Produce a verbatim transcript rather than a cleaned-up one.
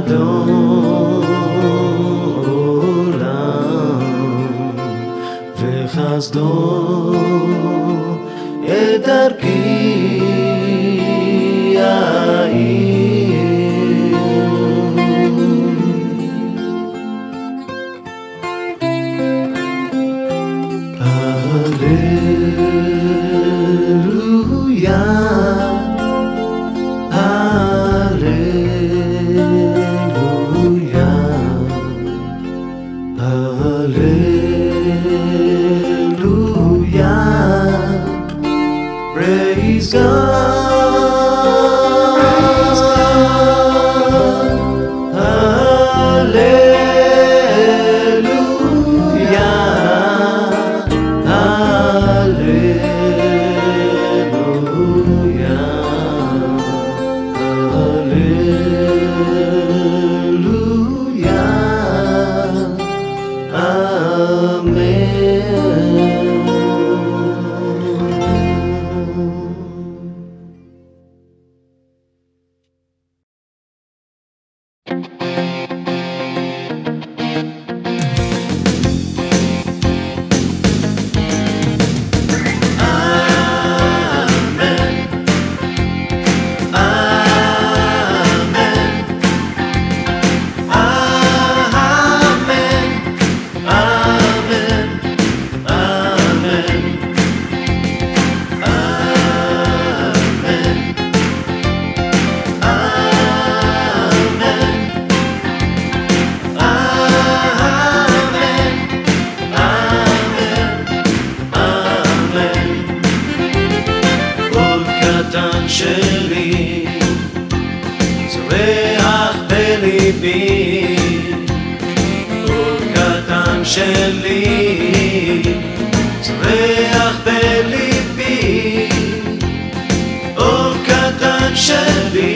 אדון עולם וחסדו את דרכי Praise God, praise God, hallelujah, hallelujah, hallelujah, amen. שלי זורח בליבי, אור קטן שלי זורח בליבי, אור קטן שלי